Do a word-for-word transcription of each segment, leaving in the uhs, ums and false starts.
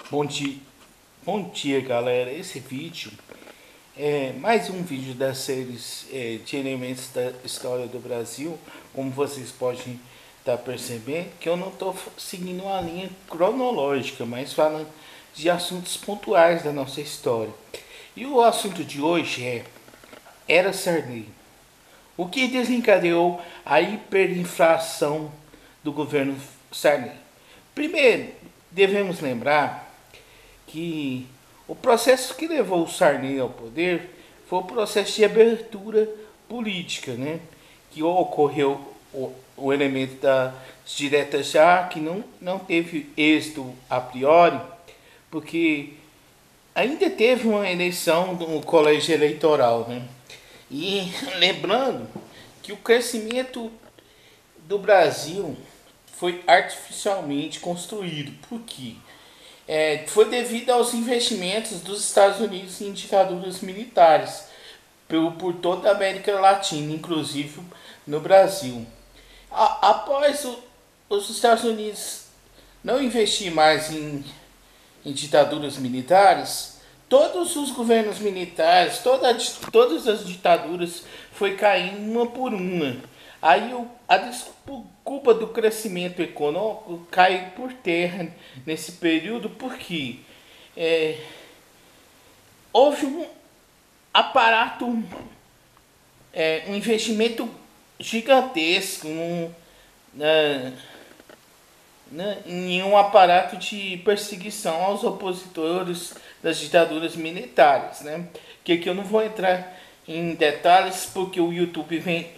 Bom dia, bom dia galera, esse vídeo é mais um vídeo das séries é, de elementos da história do Brasil. Como vocês podem estar percebendo, que eu não estou seguindo uma linha cronológica, mas falando de assuntos pontuais da nossa história. E o assunto de hoje é Era Sarney, o que desencadeou a hiperinflação do governo Sarney. Primeiro, devemos lembrar que o processo que levou o Sarney ao poder foi o processo de abertura política, né? Que ocorreu o, o elemento das diretas já, que não, não teve êxito a priori, porque ainda teve uma eleição no colégio eleitoral, né? E lembrando que o crescimento do Brasil foi artificialmente construído. Por quê? É, foi devido aos investimentos dos Estados Unidos em ditaduras militares por, por toda a América Latina, inclusive no Brasil. A, após o, os Estados Unidos não investir mais em, em ditaduras militares, todos os governos militares, toda, todas as ditaduras foi caindo uma por uma. Aí o, a desculpa do crescimento econômico cai por terra nesse período, porque é, houve um aparato, é, um investimento gigantesco um, na, na, em um aparato de perseguição aos opositores das ditaduras militares, né? Que aqui eu não vou entrar em detalhes, porque o YouTube vem...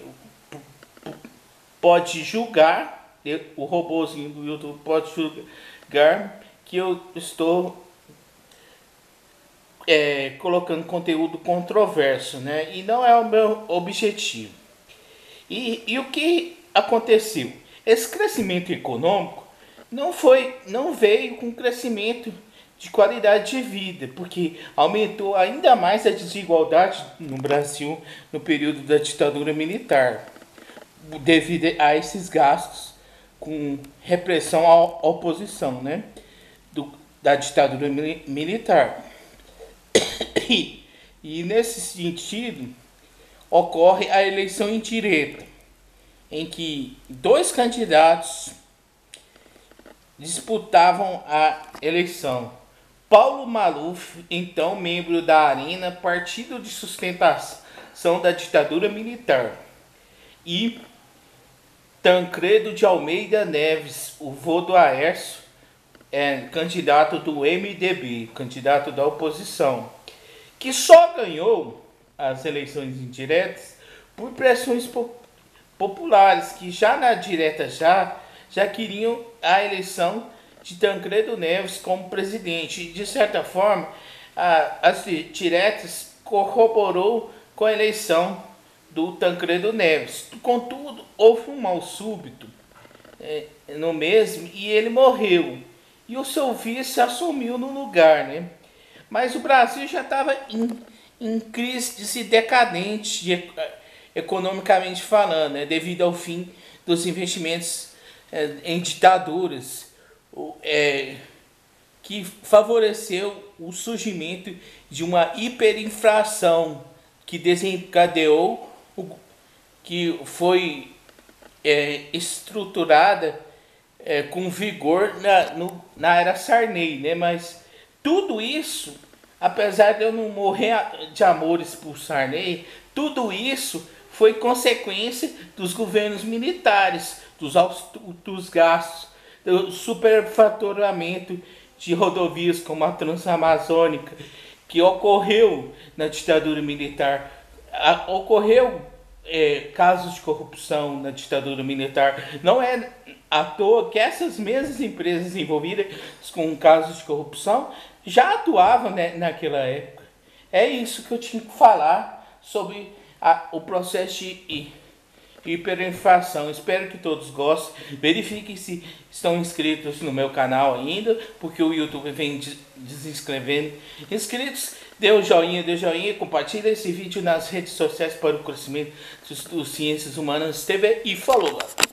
pode julgar, o robozinho do YouTube pode julgar que eu estou é, colocando conteúdo controverso, né? E não é o meu objetivo. E, e o que aconteceu? Esse crescimento econômico não foi, não veio com crescimento de qualidade de vida, porque aumentou ainda mais a desigualdade no Brasil no período da ditadura militar, devido a esses gastos com repressão à oposição, né, do, da ditadura militar. E, e nesse sentido ocorre a eleição indireta, em que dois candidatos disputavam a eleição. Paulo Maluf, então membro da ARENA, partido de sustentação da ditadura militar, e Tancredo de Almeida Neves, o vô do Aécio, é, candidato do M D B, candidato da oposição, que só ganhou as eleições indiretas por pressões po populares, que já na direta já, já queriam a eleição de Tancredo Neves como presidente. E, de certa forma, a, as diretas corroborou com a eleição do Tancredo Neves. Contudo, houve um mal súbito é, no mesmo e ele morreu. E o seu vice assumiu no lugar, né? Mas o Brasil já estava em, em crise decadente, de, economicamente falando, né? Devido ao fim dos investimentos é, em ditaduras, é, que favoreceu o surgimento de uma hiperinflação que desencadeou o, que foi é, estruturada é, com vigor na, no, na era Sarney, né? Mas tudo isso, apesar de eu não morrer de amores por Sarney, tudo isso foi consequência dos governos militares, dos altos gastos, do superfaturamento de rodovias como a Transamazônica, que ocorreu na ditadura militar. A, ocorreu é, casos de corrupção na ditadura militar. Não é à toa que essas mesmas empresas envolvidas com casos de corrupção já atuavam, né, naquela época. É isso que eu tinha que falar sobre a, o processo de hiperinflação. Espero que todos gostem. Verifiquem se estão inscritos no meu canal ainda, porque o YouTube vem desinscrevendo inscritos. Dê o joinha, dê o joinha, compartilhe esse vídeo nas redes sociais para o crescimento do Ciências Humanas T V e falou, galera!